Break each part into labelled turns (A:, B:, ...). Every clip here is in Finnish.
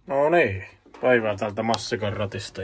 A: No niin, päivää täältä Massikan ratista.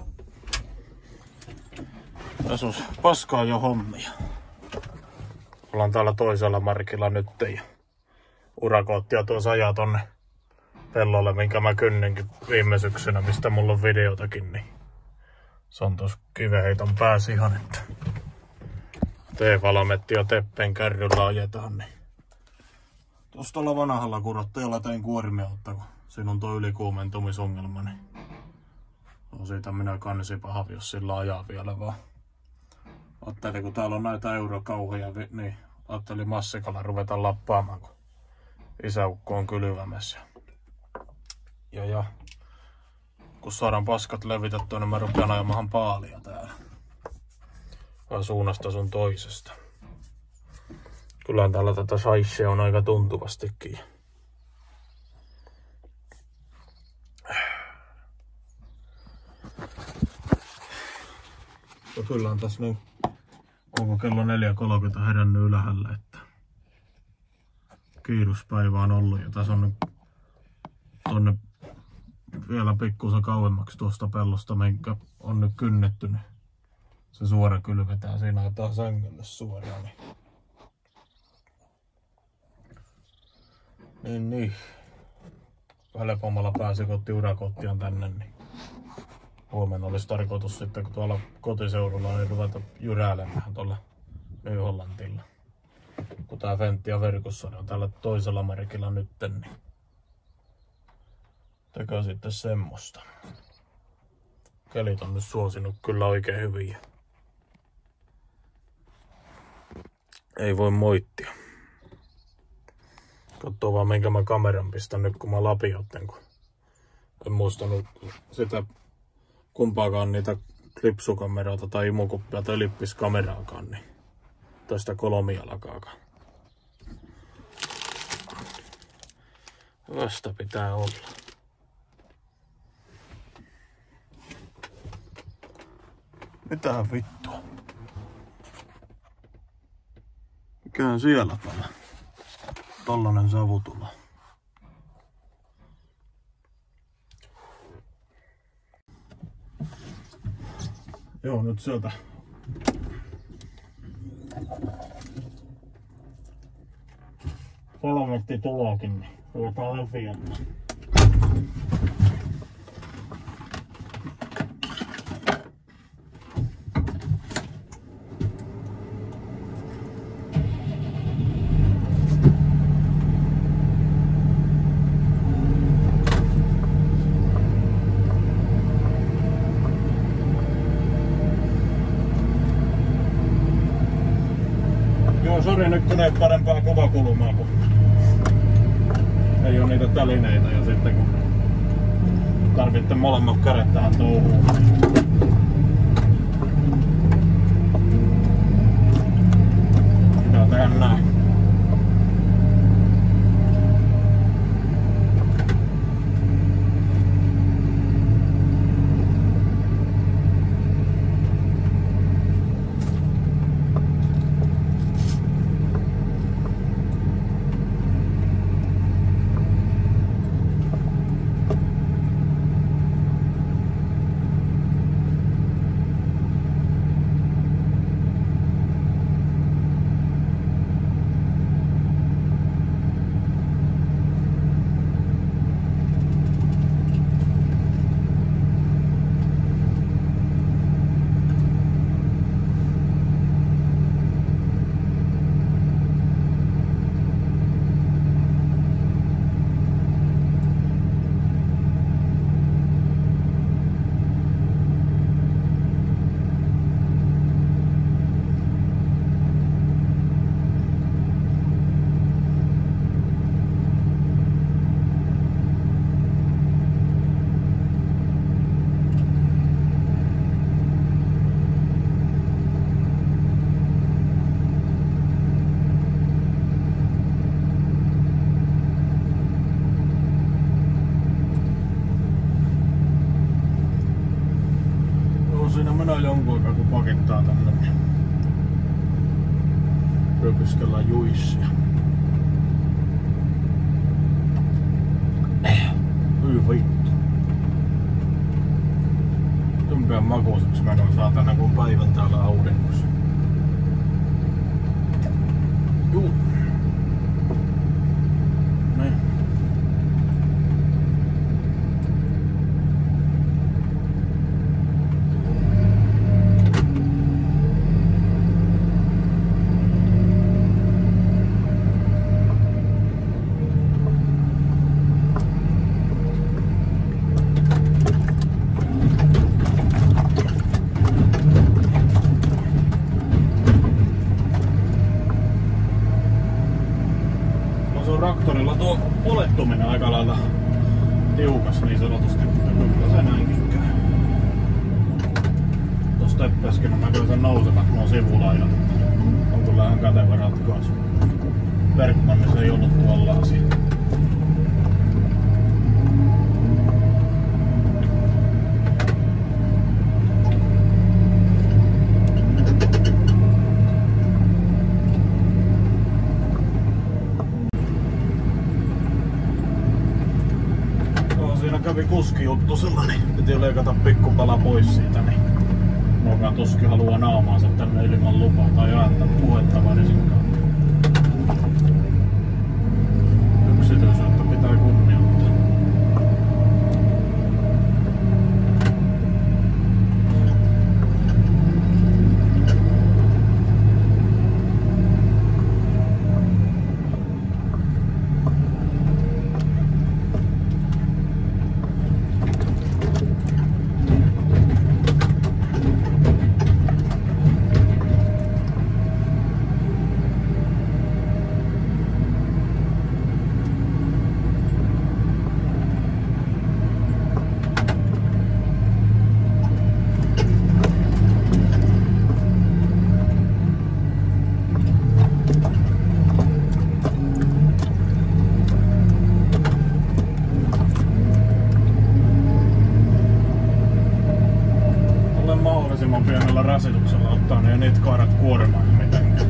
A: Tässä on paskaa jo hommia. Ollaan täällä toisella markilla nyt ja urakoottia tuossa ajaa tonne pellolle, minkä mä kynninkin viime syksynä, mistä mulla on videotakin, niin se on tuossa kiveheiton päässä ihan, että T-Valametti ja Teppen kärryllä ajetaan, niin tuossa tuolla vanhalla kurottajalla tein kuormiautta, kun siinä on tuo ylikuumentumisongelma, niin on siitä minä kansipaha, jos sillä ajaa vielä vaan. Ajattelin, kun täällä on näitä eurokauhoja, niin ajattelin Massikalla ruveta lappaamaan, kun isäukko on kylvämässä. Ja kun saadaan paskat levitettyä, niin mä rupean ajamahan paalia täällä. Vaan suunnasta sun toisesta. Kyllähän täällä tätä saishea on aika tuntuvastikin. Ja kyllä on tässä nyt, onko kello 4.30 herännyt ylhäällä, että kiiruspäivä on ollut ja tässä on nyt tonne vielä pikkusen kauemmaksi tuosta pellosta, minkä on nyt kynnetty, niin se suora kylvetään siinä ajetaan sängylle suoraan. Niin. Helpommalla pääsi kun urakoottiaan tänne, niin huomenna olisi tarkoitus sitten, kun tuolla kotiseudulla ei ruveta jyräilemään tuolla Ny-Hollantilla. Kun tää Fentia verkossa on tällä toisella merkillä nytten, niin tekee sitten semmoista. Kelit on nyt suosinut kyllä oikein hyvin. Ei voi moittia. Katsoo vaan minkä mä kameran pistän nyt kun mä lapiotten, kun en muistanut sitä kumpaakaan niitä klipsukameroita tai imukuppia tai lippiskameraakaan, niin tai sitä kolmijalakaakaan. Vasta pitää olla. Mitähän vittua? Mikähän siellä täällä? Tollanen savutula. Joo, nyt sieltä Valametti tuloakin, niin ruvetaan leviämään. Sori nyt kun ei parempaa kuvakulmaa, kun ei oo niitä telineitä ja sitten kun tarvitte molemmat kädet tähän touhuun. Pitää tehdä näin. Siinä menee jonkun aikaa kun pakittaa tänne, niin röpiskellaan juissia. Hyi vittu. näköjään makuiseksi menoa saatana kun päivän täällä auringossa. Juu. Niin. Traktorilla tuo olettuminen aika lailla tiukas niin sanotusti, mutta kyllä se näinkin käy. Tuossa teppäskin on näköisen nousevat nuo sivulaidat. On kyllä ihan kätevä ratkaisu. Bergmannissa ei ollut tuollaisia. Kävi kuskijuttu sellainen, piti leikata pikkupala pois siitä, niin Mokan tuski haluaa naamaansa tänne ilman lupaa tai ääntä puhetta varsinkaan. Yksityisyyttä pitää kunnioittaa. Mahdollisimman pienellä rasituksella ottaa ne ja niitä kaadat kuormaan mitenkään.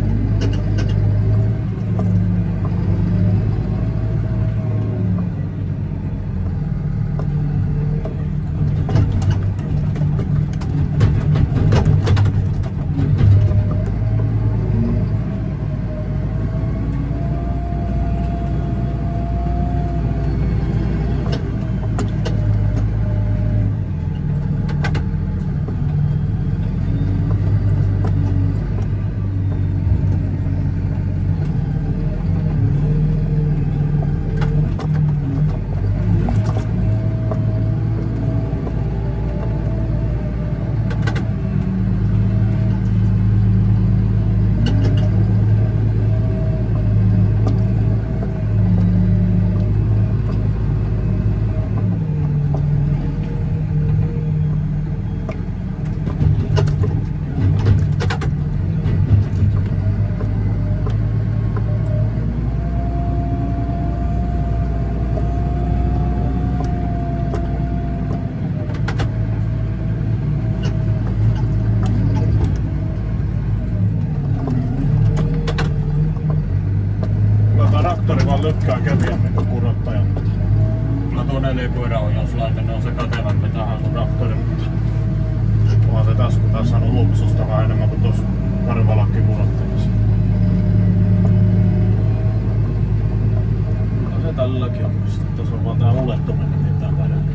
A: Traktori vaan lykkää kevyemmin kuin kurottaja. Kyllä tuo 4-pyöräohjauslaite on se kätevämpi tähän kuin traktori, mutta onhan se tasku taas saanut luksusta vähän enemmän kuin tuossa karvalakki kurottajassa. Kyllä se tälläkin on, tuossa on vaan tää ulettuminen niin tää paremmin.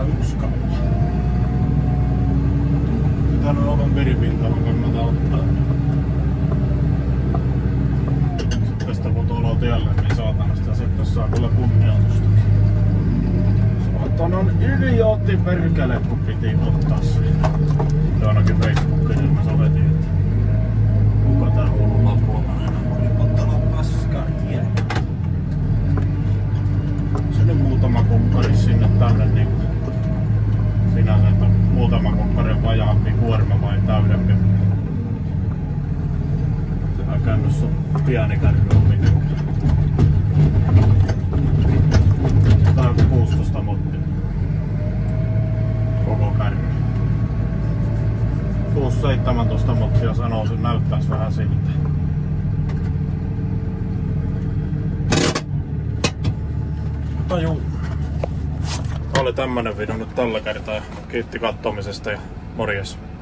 A: 1 kauppa. Tänne oven meripintaan kannata ottaa. Tästä kun tuolla tielle, niin saatanasta ja sitten saa kyllä kunnioitusta. Saatanan idiootti perkele, kun piti ottaa se. Ja ainakin Facebookissa mä sovetin, että kuka tää hullu lapuolainen on ottanut paskaa tie. Sinne muutama kokkari sinne tänne niin sinänsä, että muutama kokkari vajaampi kuorma vai täydempi. Sehän kännyssä on pieni kärry omin. Tää on 16 mottia. Koko kärry. 6-17 mottia sanoisin, näyttäis vähän siltä. Mutta juu. Oli tämmönen video nyt tällä kertaa. Kiitti katsomisesta ja morjes.